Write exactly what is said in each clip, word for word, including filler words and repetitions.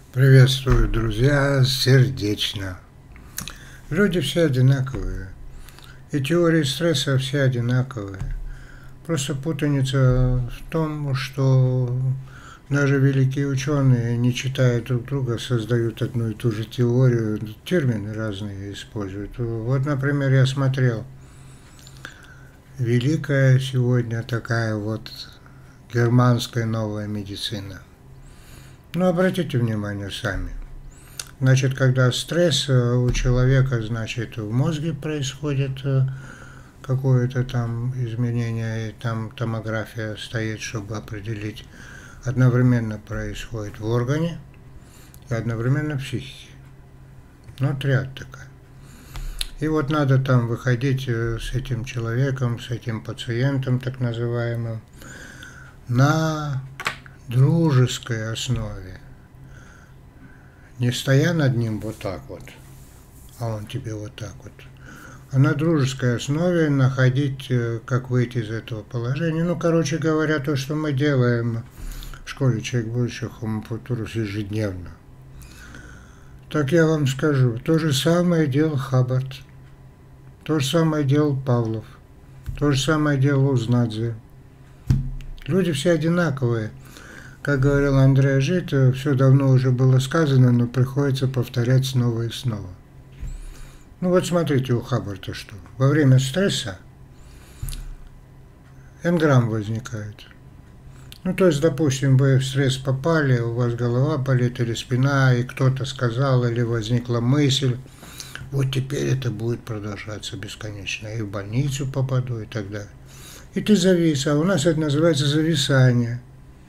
Приветствую, друзья, сердечно. Люди все одинаковые, и теории стресса все одинаковые. Просто путаница в том, что даже великие ученые, не читая друг друга, создают одну и ту же теорию, термины разные используют. Вот, например, я смотрел, великая сегодня такая вот германская новая медицина. Но обратите внимание сами. Значит, когда стресс у человека, значит, в мозге происходит какое-то там изменение, и там томография стоит, чтобы определить, одновременно происходит в органе и одновременно в психике. Ну, триад такая. И вот надо там выходить с этим человеком, с этим пациентом, так называемым, на дружеской основе. Не стоя над ним вот так вот, а он тебе вот так вот. А на дружеской основе находить, как выйти из этого положения. Ну, короче говоря, то, что мы делаем в школе «Человек будущего» Homo Futurus ежедневно. Так я вам скажу, то же самое делал Хаббард, то же самое делал Павлов, то же самое делал Узнадзе. Люди все одинаковые. Как говорил Андрей Жид, все давно уже было сказано, но приходится повторять снова и снова. Ну вот смотрите у Хаббарда что. Во время стресса энграмм возникает. Ну то есть, допустим, вы в стресс попали, у вас голова болит или спина, и кто-то сказал, или возникла мысль, вот теперь это будет продолжаться бесконечно, и в больницу попаду, и так далее. И ты завис, а у нас это называется зависание.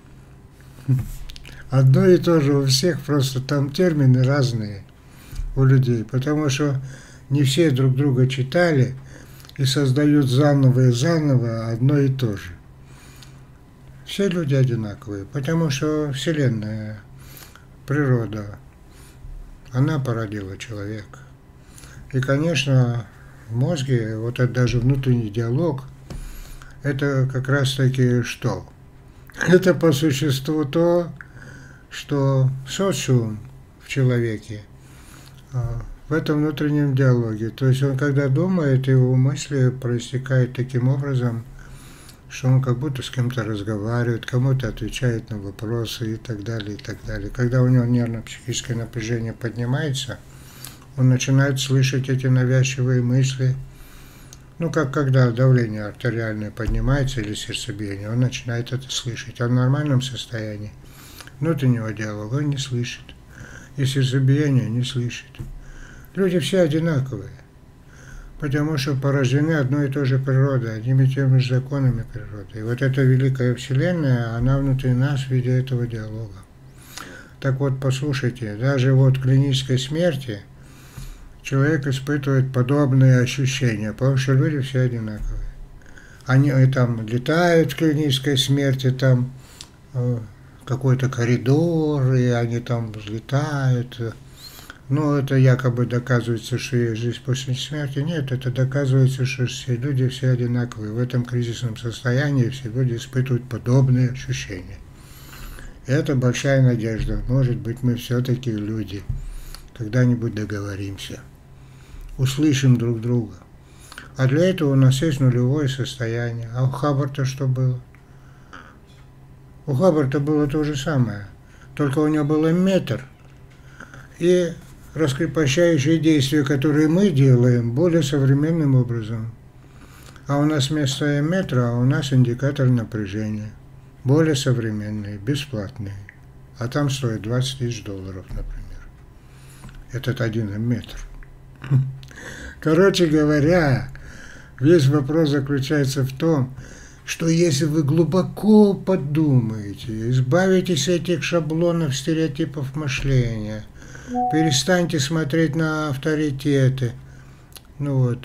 Одно и то же у всех, просто там термины разные у людей, потому что не все друг друга читали и создают заново и заново одно и то же. Все люди одинаковые, потому что Вселенная, природа, она породила человека. И, конечно, в мозге, вот это даже внутренний диалог, это как раз-таки что? Это по существу то, что социум в человеке, в этом внутреннем диалоге. То есть он когда думает, его мысли проистекают таким образом, что он как будто с кем-то разговаривает, кому-то отвечает на вопросы и так далее, и так далее. Когда у него нервно-психическое напряжение поднимается, он начинает слышать эти навязчивые мысли. Ну, как когда давление артериальное поднимается или сердцебиение, он начинает это слышать. А в нормальном состоянии внутреннего диалога он не слышит. И сердцебиение не слышит. Люди все одинаковые, потому что порождены одной и той же природой, одними и теми же законами природы. И вот эта великая Вселенная, она внутри нас в виде этого диалога. Так вот, послушайте, даже вот в клинической смерти человек испытывает подобные ощущения, потому что люди все одинаковые. Они там летают в клинической смерти, там э, какой-то коридор, и они там взлетают. Ну, это якобы доказывается, что есть жизнь после смерти. Нет, это доказывается, что все люди все одинаковые. В этом кризисном состоянии все люди испытывают подобные ощущения. И это большая надежда. Может быть, мы все-таки люди. Когда-нибудь договоримся. Услышим друг друга. А для этого у нас есть нулевое состояние. А у Хаббарда что было? У Хаббарда было то же самое. Только у него было метр. И раскрепощающие действия, которые мы делаем, более современным образом. А у нас вместо метра, а у нас индикатор напряжения. Более современный, бесплатный. А там стоит двадцать тысяч долларов, например. Этот один метр. Короче говоря, весь вопрос заключается в том, что если вы глубоко подумаете, избавитесь от этих шаблонов, стереотипов мышления, перестаньте смотреть на авторитеты. Ну вот,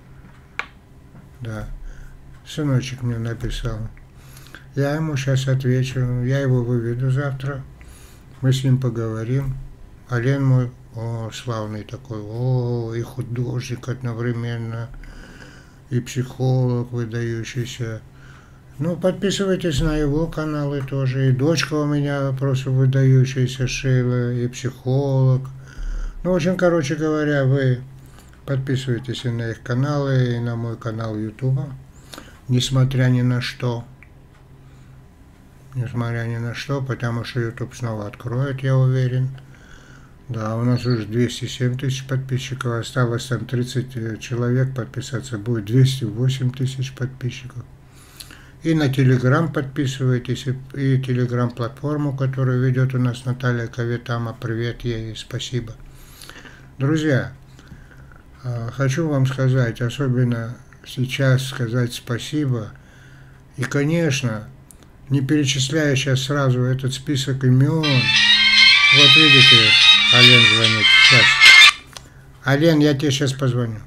да, сыночек мне написал. Я ему сейчас отвечу, я его выведу завтра, мы с ним поговорим. Олен мой, о, славный такой, о, и художник одновременно, и психолог выдающийся. Ну, подписывайтесь на его каналы тоже. И дочка у меня просто выдающаяся Шейла, и психолог. Ну, в общем, короче говоря, вы подписывайтесь и на их каналы, и на мой канал Ютуба. Несмотря ни на что. Несмотря ни на что, потому что Ютуб снова откроет, я уверен. Да, у нас уже двести семь тысяч подписчиков, осталось там тридцать человек подписаться, будет двести восемь тысяч подписчиков. И на Телеграм подписывайтесь, и, и Телеграм-платформу, которую ведет у нас Наталья Кавитама. Привет ей, спасибо. Друзья, хочу вам сказать, особенно сейчас сказать спасибо. И, конечно, не перечисляя сейчас сразу этот список имен. Вот видите, Ален звонит. Сейчас. Ален, я тебе сейчас позвоню.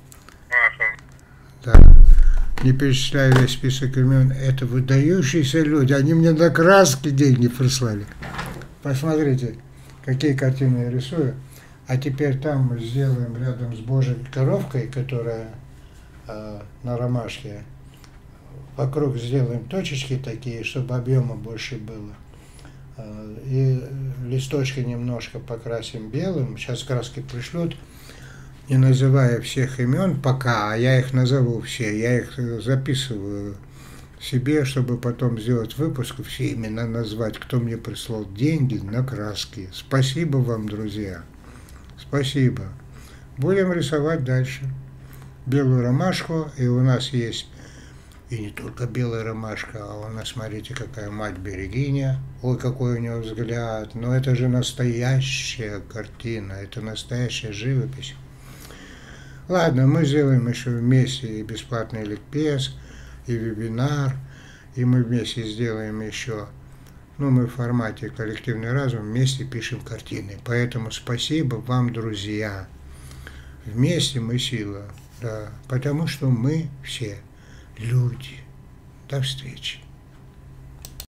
Да. Не перечисляю весь список имен. Это выдающиеся люди. Они мне на краски деньги прислали. Посмотрите, какие картины я рисую. А теперь там мы сделаем рядом с Божьей коровкой, которая э, на ромашке. Вокруг сделаем точечки такие, чтобы объема больше было. И листочки немножко покрасим белым. Сейчас краски пришлют, не называя всех имен пока, а я их назову все. Я их записываю себе, чтобы потом сделать выпуск, все имена назвать, кто мне прислал деньги на краски. Спасибо вам, друзья. Спасибо. Будем рисовать дальше. Белую ромашку, и у нас есть и не только белая ромашка, а у нас, смотрите, какая мать-берегиня. Ой, какой у него взгляд. Но это же настоящая картина, это настоящая живопись. Ладно, мы сделаем еще вместе и бесплатный ликбез, и вебинар, и мы вместе сделаем еще, ну, мы в формате коллективный разум, вместе пишем картины. Поэтому спасибо вам, друзья. Вместе мы сила, да, потому что мы все люди. До встречи.